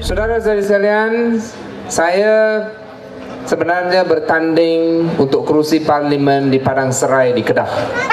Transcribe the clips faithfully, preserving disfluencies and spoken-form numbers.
Saudara-saudari sekalian, saya sebenarnya bertanding untuk kerusi parlimen di Padang Serai di Kedah.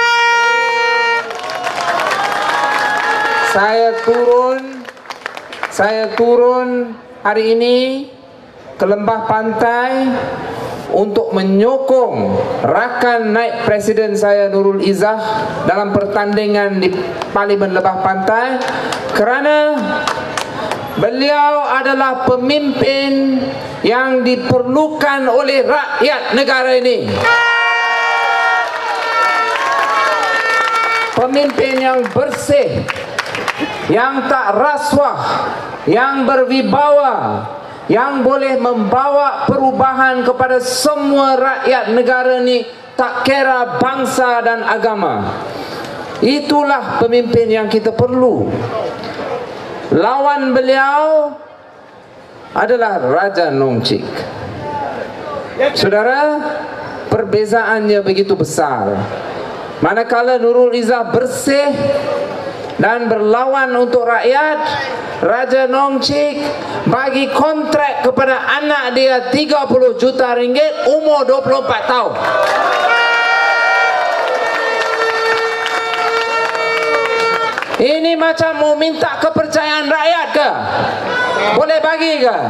Saya turun, saya turun hari ini ke lembah pantai untuk menyokong rakan naik presiden saya Nurul Izzah dalam pertandingan di Parlimen Lebah Pantai, kerana beliau adalah pemimpin yang diperlukan oleh rakyat negara ini. Pemimpin yang bersih, yang tak rasuah, yang berwibawa, yang boleh membawa perubahan kepada semua rakyat negara ni, tak kira bangsa dan agama. Itulah pemimpin yang kita perlu. Lawan beliau adalah Raja Nongchik. Saudara, perbezaannya begitu besar. Manakala Nurul Izzah bersih dan berlawan untuk rakyat, Raja Nongchik bagi kontrak kepada anak dia tiga puluh juta ringgit, umur dua puluh empat tahun. Ini macam mau minta kepercayaan rakyat ke? Boleh bagi ke?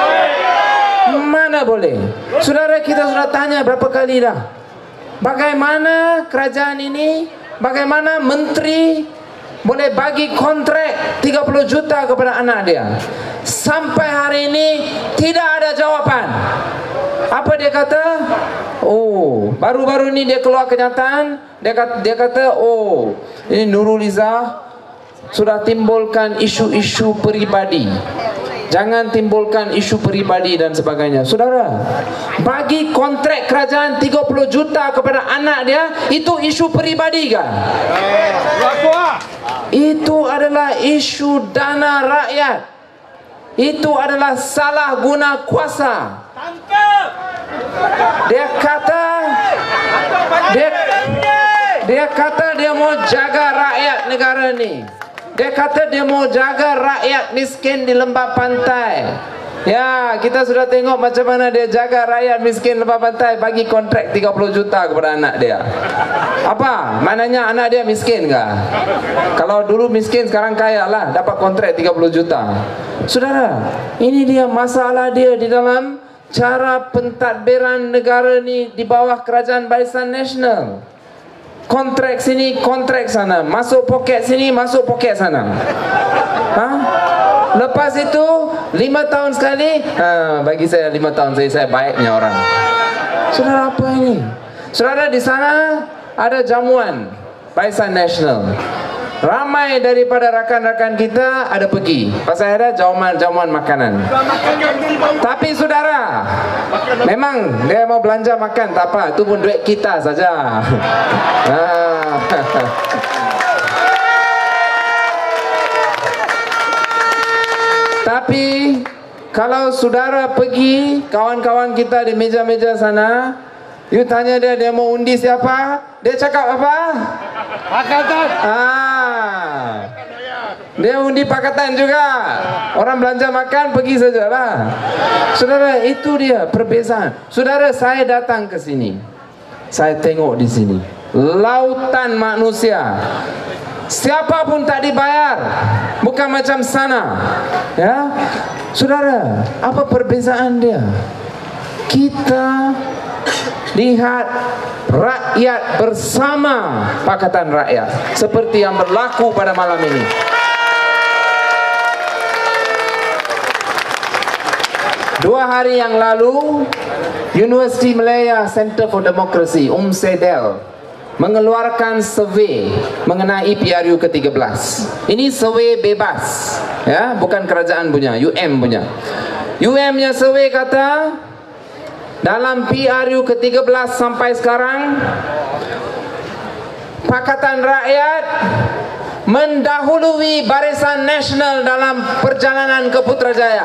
Mana boleh? Saudara, kita sudah tanya berapa kali dah, bagaimana kerajaan ini, bagaimana menteri boleh bagi kontrak tiga puluh juta kepada anak dia? Sampai hari ini tidak ada jawapan. Apa dia kata? Oh, baru-baru ini dia keluar kenyataan. Dia kata, dia kata oh, ini Nurul Izzah sudah timbulkan isu-isu peribadi. Jangan timbulkan isu peribadi dan sebagainya. Saudara, bagi kontrak kerajaan tiga puluh juta kepada anak dia, itu isu peribadi kan? Itu adalah isu dana rakyat. Itu adalah salah guna kuasa. Dia kata dia, dia kata dia mau jaga rakyat negara ni. Dia kata dia mau jaga rakyat miskin di lembah pantai. Ya, kita sudah tengok macam mana dia jaga rakyat miskin lembah pantai, bagi kontrak tiga puluh juta kepada anak dia. Apa? Maknanya anak dia miskin kah? Kalau dulu miskin, sekarang kaya lah, dapat kontrak tiga puluh juta. Saudara, ini dia masalah dia di dalam cara pentadbiran negara ni di bawah Kerajaan Barisan Nasional. Kontrak sini, kontrak sana, masuk poket sini, masuk poket sana. Ha? Lepas itu lima tahun sekali, ha, bagi saya lima tahun saya saya baiknya orang. Saudara, apa ini? Saudara, di sana ada jamuan Barisan Nasional. Ramai daripada rakan-rakan kita ada pergi, pasal ada jamuan-jamuan makanan. Tapi saudara, memang dia mau belanja makan, tak apa, itu pun duit kita saja. Tapi kalau saudara pergi, kawan-kawan kita di meja-meja sana, you tanya dia, dia mau undi siapa? Dia cakap apa? Pakatan. Ah, dia undi pakatan juga. Orang belanja makan pergi sajalah. Saudara, itu dia perbezaan. Saudara, saya datang ke sini, saya tengok di sini lautan manusia. Siapa pun tak dibayar, bukan macam sana. Ya, saudara, apa perbezaan dia? Kita lihat rakyat bersama Pakatan Rakyat, seperti yang berlaku pada malam ini. Dua hari yang lalu, Universiti Malaya Center for Democracy, U M S E D E L, mengeluarkan survei mengenai P R U ke tiga belas. Ini survei bebas, ya, bukan kerajaan punya, U M punya. U M-nya survei kata, dalam P R U ke tiga belas sampai sekarang, Pakatan Rakyat mendahului Barisan Nasional dalam perjalanan ke Putrajaya.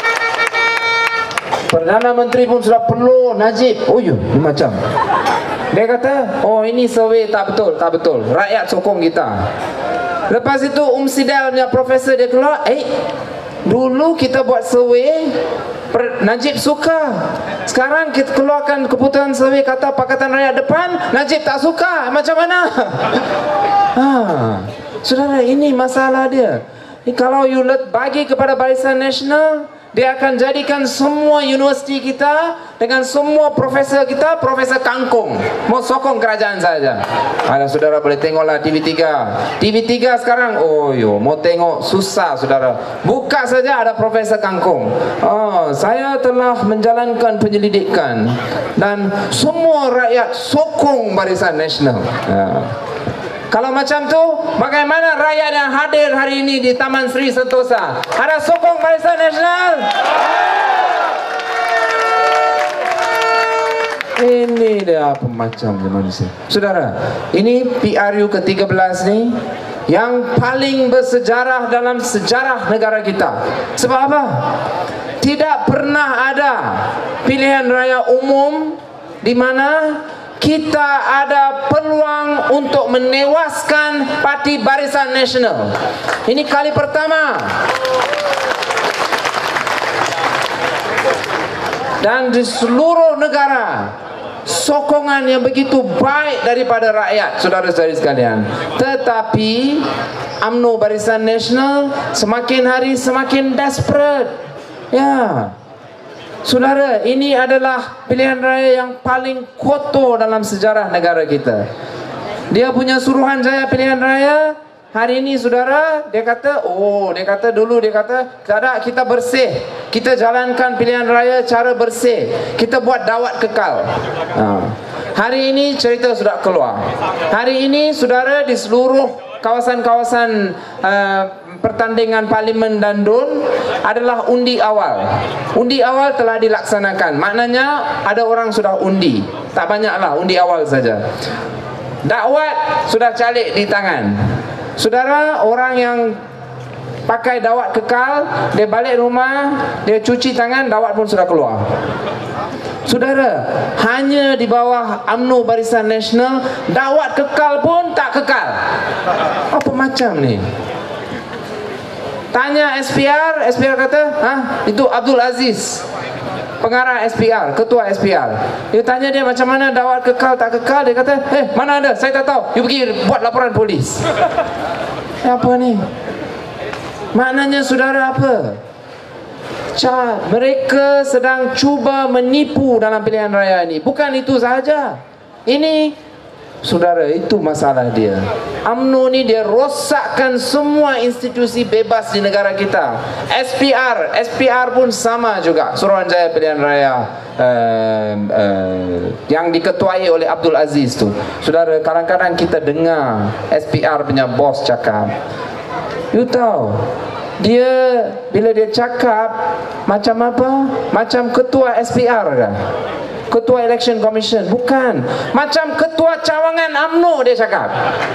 Perdana Menteri pun sudah perlu Najib. Oh ya, macam Dia kata, oh ini survey tak betul, tak betul. Rakyat sokong kita. Lepas itu Um Sidel punya profesor dia keluar, eh dulu kita buat survey, Najib suka. Sekarang kita keluarkan keputusan survey kata Pakatan Rakyat depan, Najib tak suka. Macam mana? Ha, saudara, ini masalah dia. Ini kalau you let bagi kepada Barisan Nasional, dia akan jadikan semua universiti kita dengan semua profesor kita profesor kangkung, mau sokong kerajaan saja. Ada saudara boleh tengoklah T V tiga. T V tiga sekarang, oh yo, mau tengok susah saudara. Buka saja ada profesor kangkung. Oh, saya telah menjalankan penyelidikan dan semua rakyat sokong Barisan Nasional. Ya. Kalau macam tu, bagaimana rakyat yang hadir hari ini di Taman Sri Sentosa? Ada sokong Barisan Nasional? Ini dia pemacam manusia. Saudara, ini P R U ke tiga belas ni yang paling bersejarah dalam sejarah negara kita. Sebab apa? Tidak pernah ada pilihan raya umum di mana kita ada peluang untuk menewaskan Parti Barisan Nasional. Ini kali pertama. Dan di seluruh negara, sokongan yang begitu baik daripada rakyat, saudara-saudari sekalian. Tetapi U M N O Barisan Nasional semakin hari semakin desperate. Ya. Saudara, ini adalah pilihan raya yang paling kotor dalam sejarah negara kita. Dia punya Suruhanjaya pilihan raya hari ini, saudara, dia kata, oh, dia kata dulu dia kata, tidak, kita bersih, kita jalankan pilihan raya cara bersih, kita buat dawat kekal. Ha. Hari ini cerita sudah keluar. Hari ini, saudara, di seluruh kawasan-kawasan uh, pertandingan parlimen dan D U N adalah undi awal. Undi awal telah dilaksanakan. Maknanya ada orang sudah undi. Tak banyaklah, undi awal saja. Dakwat sudah calik di tangan. Saudara, orang yang pakai dawat kekal, dia balik rumah, dia cuci tangan, dawat pun sudah keluar. Saudara, hanya di bawah U M N O Barisan Nasional, dawat kekal pun tak kekal. Apa macam ni? Tanya S P R, S P R kata, "Hah, itu Abdul Aziz, pengarah S P R, ketua S P R." Dia tanya dia macam mana dawat kekal tak kekal, dia kata, "Eh, mana ada? Saya tak tahu. You pergi buat laporan polis." Apa ni? Maknanya saudara apa? Ca, mereka sedang cuba menipu dalam pilihan raya ini. Bukan itu sahaja. Ini, saudara, itu masalah dia. U M N O ni dia rosakkan semua institusi bebas di negara kita. S P R, S P R pun sama juga. Suruhanjaya pilihan raya uh, uh, yang diketuai oleh Abdul Aziz tu. Saudara, kadang-kadang kita dengar S P R punya bos cakap, you tahu, dia bila dia cakap macam apa? Macam ketua S P R kan? Ketua Election Commission. Bukan. Macam ketua cawangan U M N O dia cakap.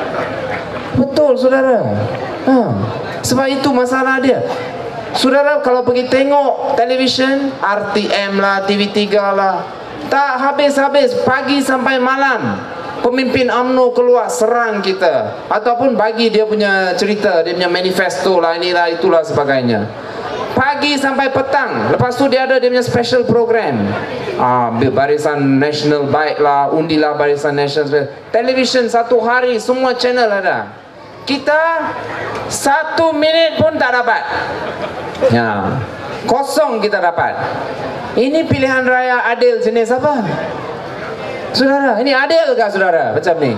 Betul, saudara. Ha. Sebab itu masalah dia. Saudara, kalau pergi tengok televisyen, R T M lah, T V tiga lah, tak habis-habis, pagi sampai malam pemimpin U M N O keluar serang kita, ataupun bagi dia punya cerita, dia punya manifesto lah, inilah itulah sebagainya. Pagi sampai petang. Lepas tu dia ada dia punya special program. Ah, Barisan Nasional baiklah, undilah Barisan Nasional. Televisyen satu hari semua channel ada. Kita satu minit pun tak dapat. Ya, kosong kita dapat. Ini pilihan raya adil jenis apa? Saudara, ini adil kah saudara macam ni?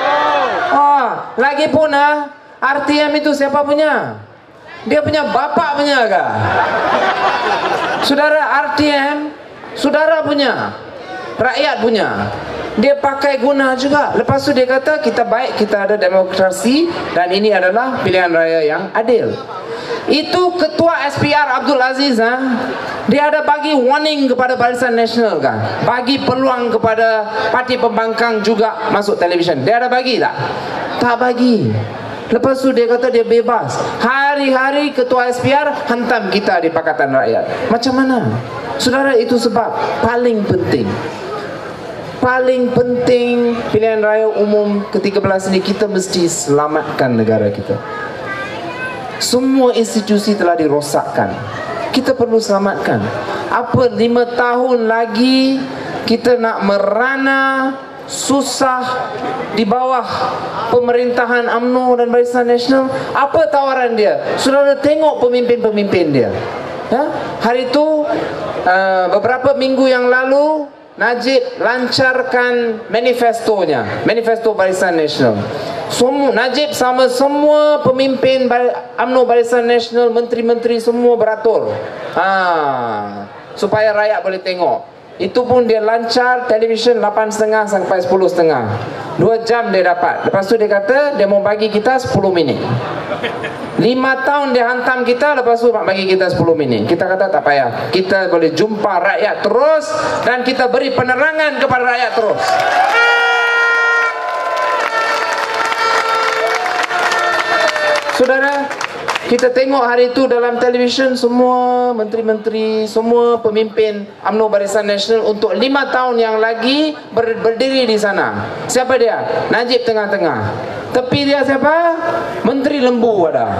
Ah, lagi pun ah, R T M itu siapa punya? Dia punya bapak punya kah? Saudara, R T M saudara punya, rakyat punya. Dia pakai guna juga. Lepas tu dia kata kita baik, kita ada demokrasi dan ini adalah pilihan raya yang adil. Itu ketua S P R Abdul Aziz, ha? Dia ada bagi warning kepada Barisan Nasional kan? Bagi peluang kepada parti pembangkang juga masuk televisyen. Dia ada bagi tak? Tak bagi. Lepas tu dia kata dia bebas. Hari-hari ketua S P R hantam kita di Pakatan Rakyat. Macam mana? Saudara, itu sebab paling penting. paling penting pilihan raya umum ke tiga belas ini, kita mesti selamatkan negara kita. Semua institusi telah dirosakkan, kita perlu selamatkan. Apa lima tahun lagi kita nak merana susah di bawah pemerintahan U M N O dan Barisan Nasional? Apa tawaran dia? Saudara tengok pemimpin-pemimpin dia. Ya? Hari itu uh, beberapa minggu yang lalu Najib lancarkan manifestonya, manifesto Barisan Nasional. Semua Najib sama semua pemimpin U M N O, Barisan Nasional, menteri-menteri semua beratur, ha, supaya rakyat boleh tengok. Itu pun dia lancar televisyen lapan setengah sampai sepuluh setengah. Dua jam dia dapat. Lepas tu dia kata dia mau bagi kita sepuluh minit. Lima tahun dia hantam kita, lepas tu bagi kita sepuluh minit. Kita kata tak payah, kita boleh jumpa rakyat terus dan kita beri penerangan kepada rakyat terus. Saudara, kita tengok hari itu dalam televisyen semua menteri-menteri, semua pemimpin U M N O Barisan Nasional untuk lima tahun yang lagi ber, berdiri di sana. Siapa dia? Najib tengah-tengah. Tepi dia siapa? Menteri Lembu ada.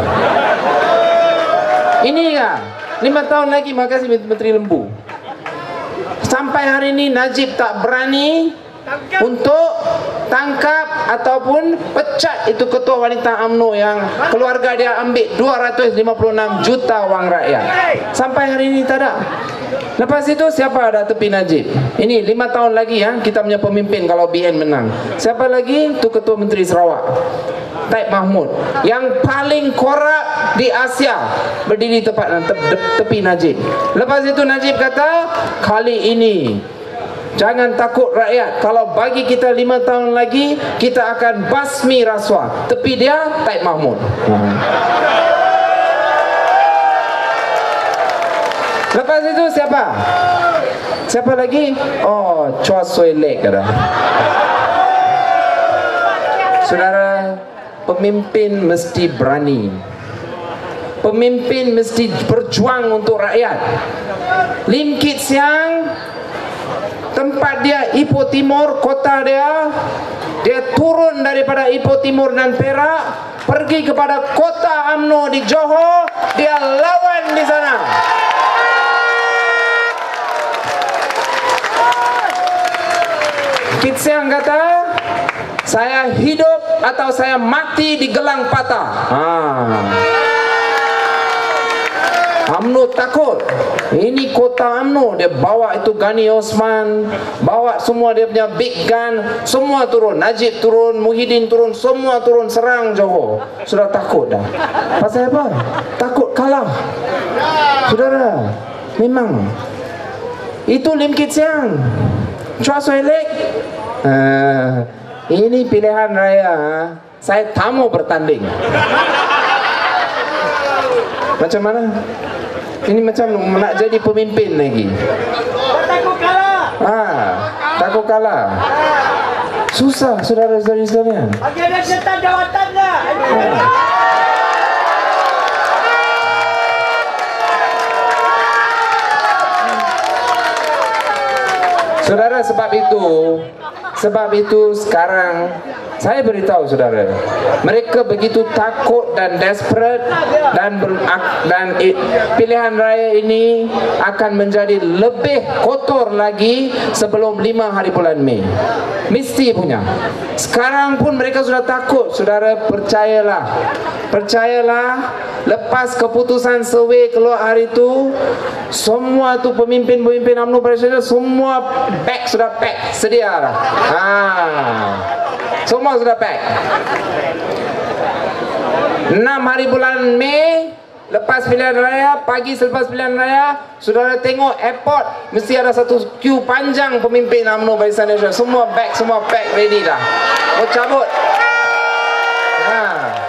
Ini kan? Lima tahun lagi, makasih Menteri Lembu. Sampai hari ini Najib tak berani tangkap. Untuk tangkap ataupun pecat itu ketua wanita U M N O yang keluarga dia ambil dua ratus lima puluh enam juta wang rakyat. Sampai hari ini tak ada. Lepas itu siapa ada tepi Najib? Ini lima tahun lagi ya, kita punya pemimpin kalau B N menang. Siapa lagi? Itu ketua Menteri Sarawak, Taib Mahmud, yang paling korup di Asia, berdiri tepat tepi Najib. Lepas itu Najib kata, kali ini jangan takut rakyat, kalau bagi kita lima tahun lagi kita akan basmi rasuah. Tepi dia Taib Mahmud. hmm. Lepas itu siapa? Siapa lagi? Oh, Chua Soe Lek ada. Saudara, pemimpin mesti berani. Pemimpin mesti berjuang untuk rakyat. Lim Kit Siang, tempat dia Ipoh Timur, kota dia, dia turun daripada Ipoh Timur dan Perak, pergi kepada kota U M N O di Johor, dia lawan di sana. Kit Siang kata, saya hidup atau saya mati di gelang patah. Ah. U M N O takut. Ini kota U M N O, dia bawa itu Ghani Osman, bawa semua dia punya big gun, semua turun. Najib turun, Muhyiddin turun, semua turun serang Johor. Sudah takut dah. Pasal apa? Takut kalah. Saudara, memang itu Lim Kit Siang, Chua Soe Lek. Uh, ini pilihan raya, saya tak mau bertanding. Macam mana? Ini macam nak jadi pemimpin lagi. Takut kalah. Ah, takut kalah. Susah, saudara-saudari sekalian. Bagi ada setan jawatan dah. Saudara, sebab itu, sebab itu sekarang saya beritahu saudara, mereka begitu takut dan desperate, dan ber, dan pilihan raya ini akan menjadi lebih kotor lagi sebelum lima hari bulan Mei. Mesti punya. Sekarang pun mereka sudah takut. Saudara, percayalah, percayalah. Lepas keputusan survei keluar hari itu, semua tu pemimpin-pemimpin U M N O Barisan semua beg sudah pack, sedia dah. Ha. Semua sudah pack. enam hari bulan Mei, lepas pilihan raya, pagi selepas pilihan raya, saudara tengok airport mesti ada satu queue panjang pemimpin U M N O Barisan Nasional. Semua bag, semua pack ready dah. Mau cabut. Ha.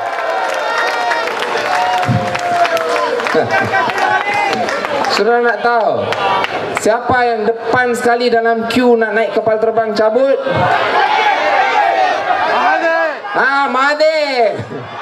Saudara nak tahu siapa yang depan sekali dalam queue nak naik kapal terbang cabut? Mahathir. Ah, Mahathir.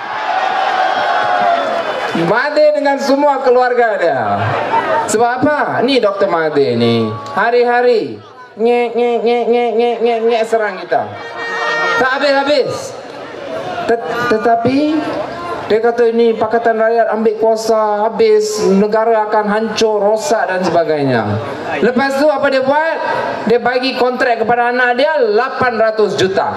Mahathir dengan semua keluarga dia. Sebab apa? Ni Doktor Mahathir ni hari-hari ngek ngek ngek ngek ngek ngek ngek serang kita. Tak habis-habis. Tet tetapi dia kata ini Pakatan Rakyat ambil kuasa, habis, negara akan hancur, rosak dan sebagainya. Lepas tu apa dia buat? Dia bagi kontrak kepada anak dia lapan ratus juta.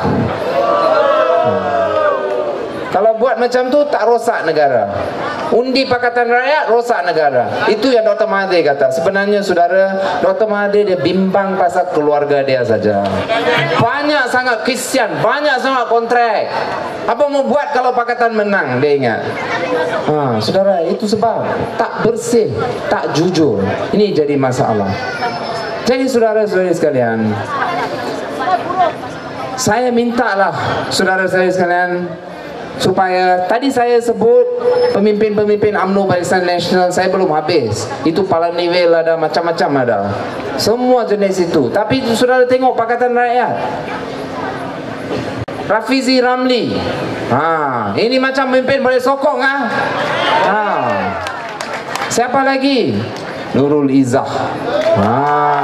Kalau buat macam tu tak rosak negara. Undi Pakatan Rakyat rosak negara. Itu yang Doktor Mahathir kata. Sebenarnya saudara, Doktor Mahathir dia bimbang pasal keluarga dia saja. Banyak sangat kesian, banyak sangat kontrak. Apa mau buat kalau Pakatan menang? Dia ingat. Ha, saudara, itu sebab tak bersih, tak jujur. Ini jadi masalah. Jadi saudara-saudari sekalian, saya mintalah saudara-saudari sekalian supaya tadi saya sebut pemimpin-pemimpin U M N O Barisan Nasional, saya belum habis. Itu Palanivel ada, macam-macam ada. Semua jenis itu. Tapi saudara tengok Pakatan Rakyat. Rafizi Ramli. Ha, ini macam pemimpin boleh sokong ah. Ha. Siapa lagi? Nurul Izzah. Ha.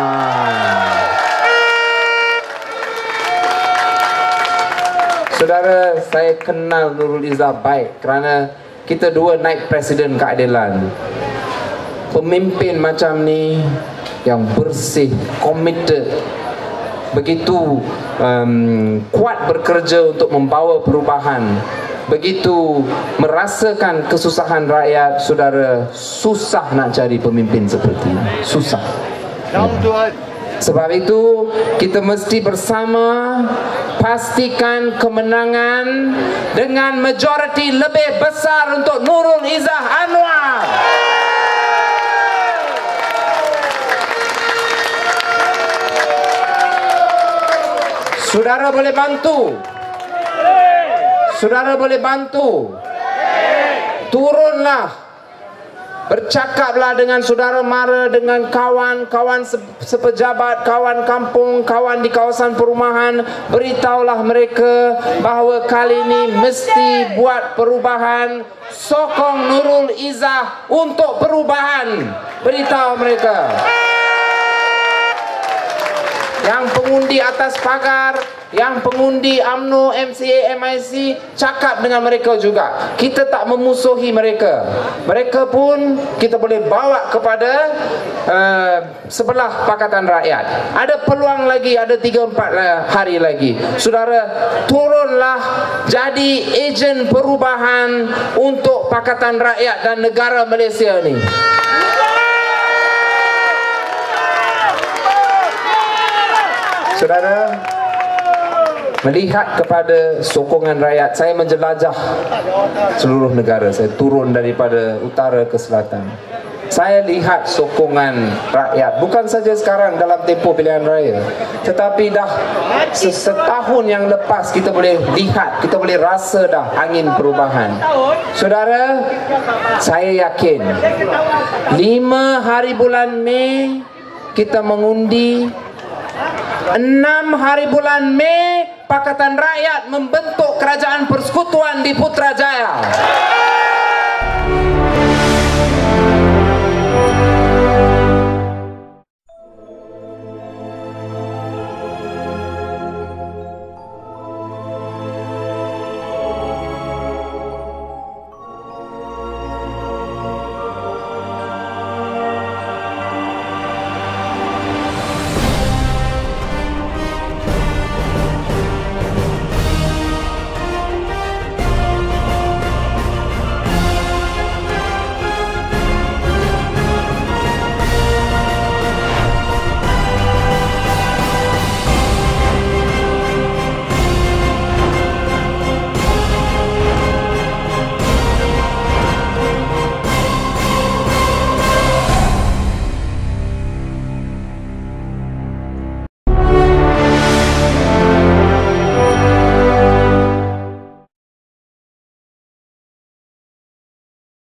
Saudara, saya kenal Nurul Izzah baik kerana kita dua naik Presiden Keadilan. Pemimpin macam ni yang bersih, committed, begitu um, kuat bekerja untuk membawa perubahan, begitu merasakan kesusahan rakyat. Saudara, susah nak cari pemimpin seperti ini. Susah. Ya. Sebab itu kita mesti bersama pastikan kemenangan dengan majoriti lebih besar untuk Nurul Izzah Anwar. Saudara boleh bantu. Saudara boleh bantu. Turunlah. Bercakaplah dengan saudara mara, dengan kawan-kawan sepejabat, kawan kampung, kawan di kawasan perumahan. Beritahulah mereka bahawa kali ini mesti buat perubahan. Sokong Nurul Izzah untuk perubahan. Beritahu mereka. Yang pengundi atas pagar, yang pengundi U M N O, M C A, M I C, cakap dengan mereka juga. Kita tak memusuhi mereka. Mereka pun kita boleh bawa kepada uh, sebelah Pakatan Rakyat. Ada peluang lagi, ada tiga empat hari lagi. Saudara, turunlah jadi ejen perubahan untuk Pakatan Rakyat dan negara Malaysia ni. Saudara, melihat kepada sokongan rakyat, saya menjelajah seluruh negara. Saya turun daripada utara ke selatan. Saya lihat sokongan rakyat, bukan saja sekarang dalam tempoh pilihan raya, tetapi dah setahun yang lepas kita boleh lihat, kita boleh rasa dah angin perubahan. Saudara, saya yakin lima hari bulan Mei kita mengundi. Enam hari bulan Mei Pakatan Rakyat membentuk kerajaan persekutuan di Putrajaya.